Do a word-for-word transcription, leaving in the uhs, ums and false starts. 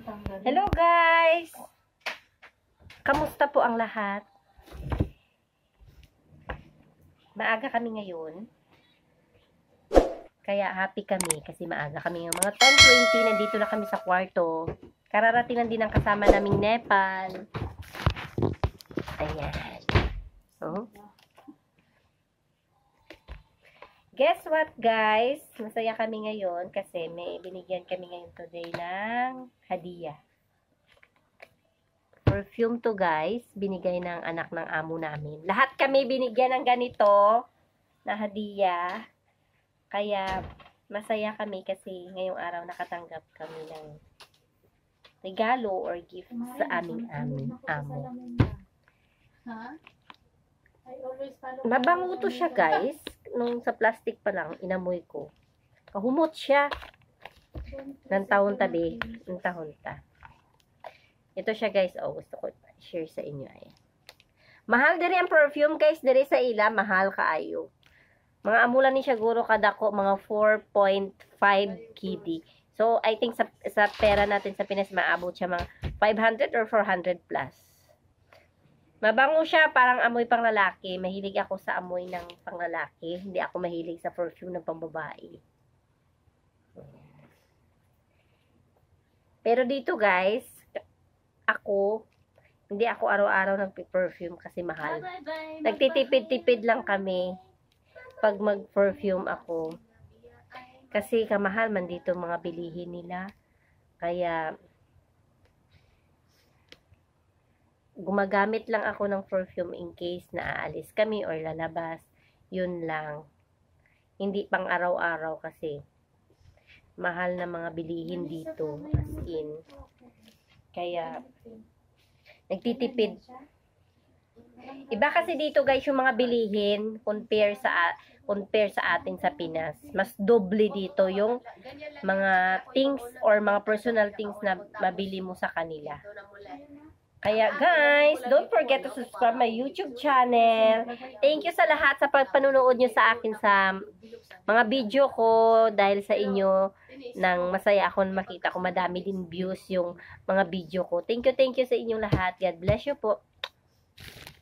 Hello guys! Kamusta po ang lahat? Maaga kami ngayon. Kaya happy kami kasi maaga kami. Mga ten twenty, nandito na kami sa kwarto. Kararating lang din ang kasama naming Nepal. Ayan. Oh. Guess what guys? Masaya kami ngayon kasi may binigyan kami ngayon today ng hadiah. Perfume to guys. Binigay ng anak ng amo namin. Lahat kami binigyan ng ganito na hadiah. Kaya masaya kami kasi ngayong araw nakatanggap kami ng regalo or gift sa aming aming amo. Ha? Mabango to siya guys. Nung sa plastic pa lang, inamoy ko. Kahumot siya. Ng taon tabi. Ng tahon ta. Ito siya guys. Oh, gusto ko share sa inyo. Ayan. Mahal diri ang perfume guys. Diri sa ila. Mahal kaayo. Mga amulan ni siya guro kadako. Mga four point five K D. So, I think sa, sa pera natin sa Pinas, maabot siya mga five hundred or four hundred plus. Mabango siya, parang amoy pang lalaki. Mahilig ako sa amoy ng pang lalaki. Hindi ako mahilig sa perfume ng pambabae. Pero dito guys, ako, hindi ako araw-araw nagpe-perfume kasi mahal. Nagtitipid-tipid lang kami pag mag-perfume ako. Kasi kamahal man dito mga bilihin nila. Kaya gumagamit lang ako ng perfume in case na aalis kami or lalabas. Yun lang. Hindi pang araw-araw kasi mahal na mga bilihin dito. As in. Kaya nagtitipid. Iba kasi dito guys yung mga bilihin compare sa compare sa atin sa Pinas. Mas doble dito yung mga things or mga personal things na mabili mo sa kanila. Kaya guys, don't forget to subscribe my YouTube channel. Thank you sa lahat sa pagpanunood nyo sa akin sa mga video ko. Dahil sa inyo, nang masaya ako na makita ko madami din views yung mga video ko. Thank you, thank you sa inyong lahat. God bless you po.